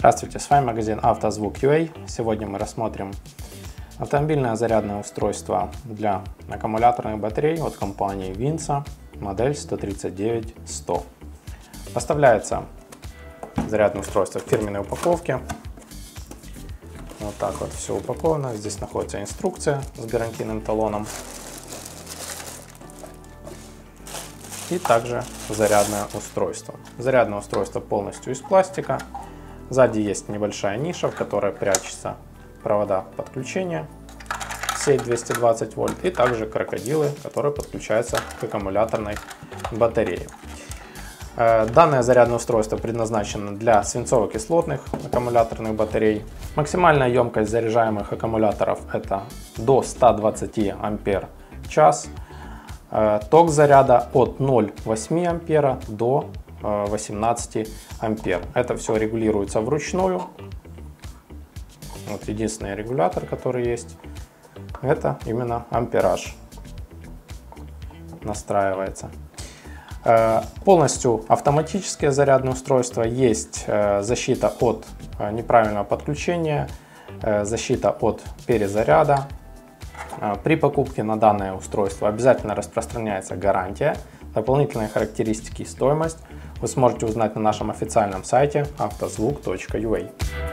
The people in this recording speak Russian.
Здравствуйте, с вами магазин Автозвук.ua. Сегодня мы рассмотрим автомобильное зарядное устройство для аккумуляторных батарей от компании Vinsa, модель 139100. Поставляется зарядное устройство в фирменной упаковке. Вот так вот все упаковано. Здесь находится инструкция с гарантийным талоном. И также зарядное устройство. Зарядное устройство полностью из пластика. Сзади есть небольшая ниша, в которой прячутся провода подключения, сеть 220 вольт и также крокодилы, которые подключаются к аккумуляторной батарее. Данное зарядное устройство предназначено для свинцово-кислотных аккумуляторных батарей. Максимальная емкость заряжаемых аккумуляторов это до 120 ампер-час. Ток заряда от 0,8 ампера до 18 ампер. Это все регулируется вручную. Вот единственный регулятор, который есть, это именно ампераж настраивается. Полностью автоматическое зарядное устройство. Есть защита от неправильного подключения, защита от перезаряда. При покупке на данное устройство обязательно распространяется гарантия. Дополнительные характеристики и стоимость вы сможете узнать на нашем официальном сайте автозвук.ua.